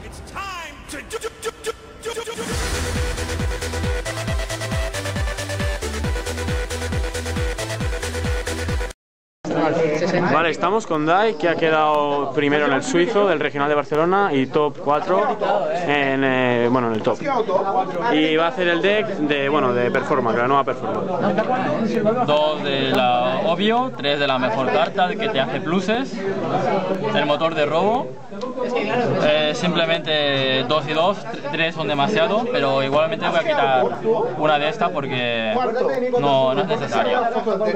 Vale, estamos con Dai, que ha quedado primero en el suizo del regional de Barcelona y top 4 en el top. Y va a hacer el deck de Performance, la nueva Performance. 2 de la obvio, 3 de la mejor carta que te hace pluses, el motor de robo. Simplemente 2 y 2, 3 son demasiado, pero igualmente voy a quitar una de estas porque no es necesaria.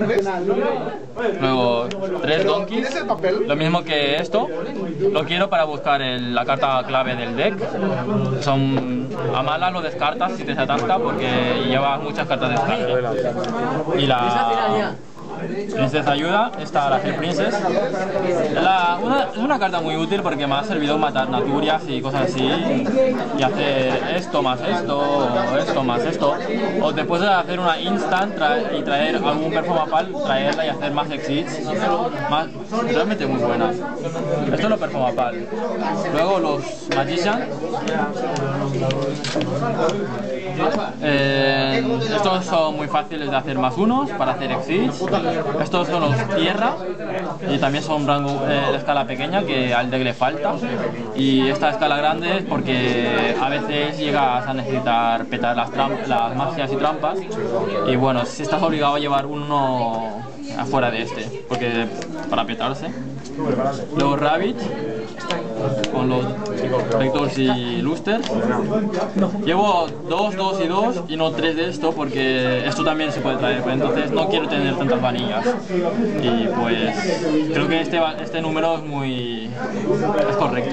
Luego 3 donkeys, lo mismo que esto, lo quiero para buscar la carta clave del deck. A malas lo descartas si te se atasca porque llevas muchas cartas de descarte. Y la Princesa ayuda, está la Hell Princess. Es una carta muy útil porque me ha servido matar naturias y cosas así, y hacer esto más esto, o esto más esto. O después de hacer una instant y traer algún Perfumapal, traerla y hacer más exits, realmente muy buenas. Esto es lo Perfumapal. Luego los Magician. Estos son muy fáciles de hacer más unos para hacer exits. Estos son los tierra y también son rango de escala pequeña que al deck le falta. Y esta escala grande es porque a veces llegas a necesitar petar las magias y trampas. Y bueno, si estás obligado a llevar uno afuera de este, porque para petarse. Luego Rabbit con los Vectors y Luster. Llevo 2, 2 y 2 y no 3 de esto porque esto también se puede traer, pero entonces no quiero tener tantas vanillas. Y pues creo que este número es correcto.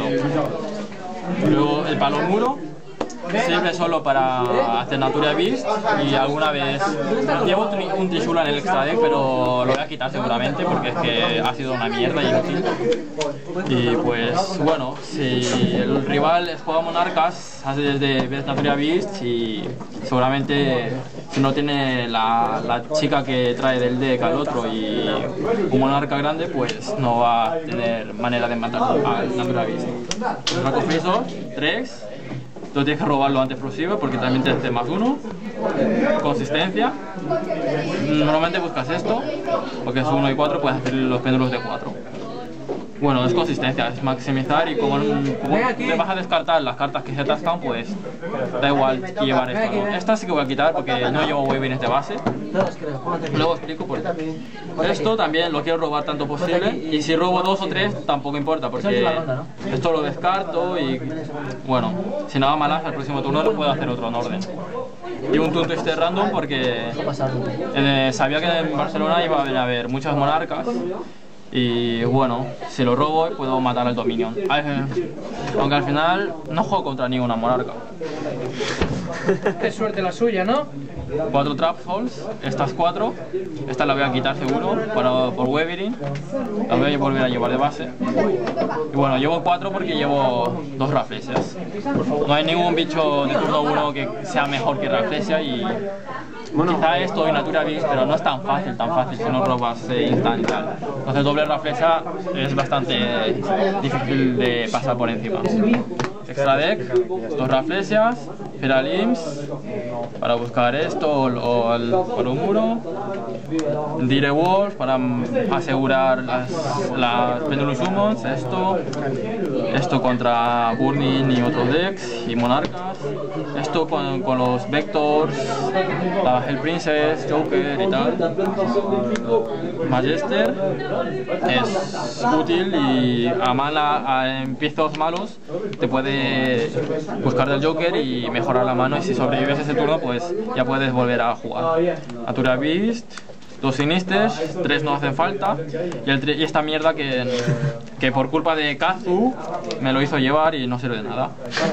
Luego el palo muro. Sirve solo para hacer Natura Beast y alguna vez llevo un Trishula en el extra deck, pero lo voy a quitar seguramente porque es que ha sido una mierda y inútil. Y pues bueno, si el rival juega monarcas, hace desde Natura Beast y seguramente si no tiene la chica que trae del deck al otro y un monarca grande, pues no va a tener manera de matar al Natura Beast. Draco Freezer, 3. Tú tienes que robar lo antes posible porque también te hace +1. Consistencia. Normalmente buscas esto, porque es 1 y 4, puedes hacer los péndulos de 4. Bueno, es consistencia, es maximizar y como te vas a descartar las cartas que se atascan, pues da igual llevar esto, ¿no? Esta sí que voy a quitar porque no llevo Wyverns de base. Luego explico por qué. Esto también lo quiero robar tanto posible y si robo 2 o 3 tampoco importa porque esto lo descarto y bueno, si nada malas al próximo turno lo puedo hacer otro en orden. Y un Toon Twister random porque sabía que en Barcelona iba a haber muchas monarcas. Y bueno, si lo robo puedo matar al Dominion. Aunque al final no juego contra ninguna monarca. Qué suerte la suya, ¿no? 4 Trap Holes, estas 4. Esta la voy a quitar seguro por Wyvern. La voy a volver a llevar de base. Y bueno, llevo 4 porque llevo 2 Rafflesias. No hay ningún bicho de turno 1 que sea mejor que Rafflesia y quizá esto y Natura Beast, pero no es tan fácil si no robas instant y tal. Entonces doble Rafflesia es bastante difícil de pasar por encima. Extra deck, 2 Rafflesias, Feral Imps para buscar esto o el muro, Dire Wolf para asegurar las Pendulum Summons, esto contra Burning y otros decks y monarcas, esto con los Vectors, la Hell Princess, Joker y tal. Magister es útil y a mala en piezos malos te puede buscar del Joker y mejorar la mano y si sobrevives ese turno pues ya puedes volver a jugar. Natura Beast, 2 Sinisters, 3 no hacen falta y esta mierda que por culpa de Kazu me lo hizo llevar y no sirve de nada.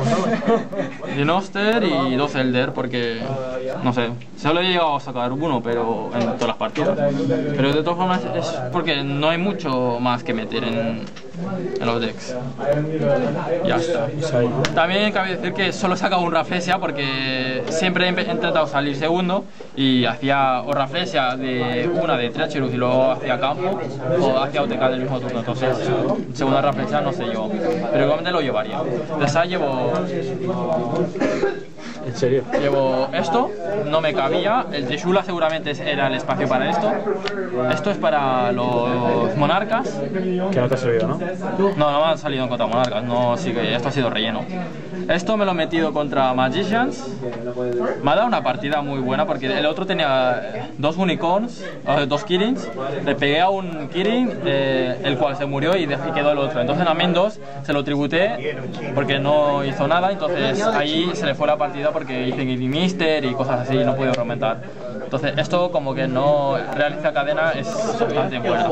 Dinoster y 2 Elder porque no sé, solo he llegado a sacar uno pero en todas las partidas, pero de todas formas es porque no hay mucho más que meter en en los decks. Ya está. También cabe decir que solo he sacado un Rafflesia porque siempre he intentado salir segundo y hacía o Rafflesia de una de Treacherous y luego hacía campo o hacía OTK del mismo turno. Entonces, segunda Rafflesia no sé yo, pero igualmente lo llevaría. De esa llevo... ¿En serio? Llevo esto, no me cabía, el Trishula seguramente era el espacio para esto. Esto es para los monarcas. Que no te ha servido, ¿no? No me han salido contra monarcas, no, sí que esto ha sido relleno. Esto me lo he metido contra Magicians. Me ha dado una partida muy buena porque el otro tenía dos unicorns, dos Kirins. Le pegué a un Kirin, el cual se murió y quedó el otro. Entonces en Main 2 se lo tributé porque no hizo nada. Entonces ahí se le fue la partida porque hice Giddy Mister y cosas así y no pude remontar. Entonces esto como que no realiza cadena es bastante buena.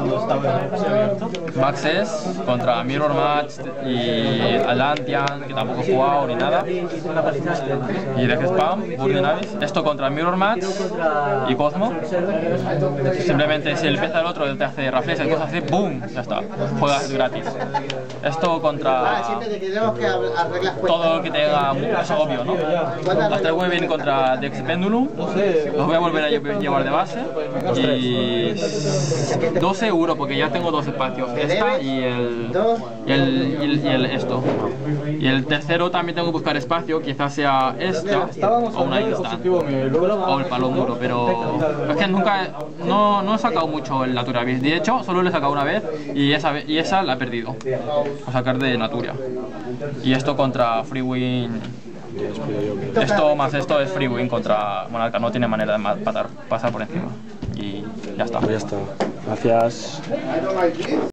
Maxes contra Mirror Match y Atlantean, que tampoco he jugado ni nada. Y Death Spam, Burning Abyss. Esto contra Mirror Match y Cosmo. Simplemente si empieza el otro te hace Rafflesia y cosas así, ¡boom! Ya está, juegas gratis. Esto contra todo lo que tenga, es obvio, ¿no? Las 3 vienen contra Dex Pendulum. Los voy a volver a llevar de base. Y 12 euros porque ya tengo 2 espacios. Esta y el esto. Y el tercero también tengo que buscar espacio, quizás sea esta o una instant o el palo duro, pero es que nunca no he sacado mucho el Natura Beast. De hecho, solo le he sacado una vez y esa la he perdido a sacar de Natura. Y esto contra Freewin. Esto más esto es Freewin contra Monarca, no tiene manera de pasar por encima. Y ya está. Ya está. Gracias.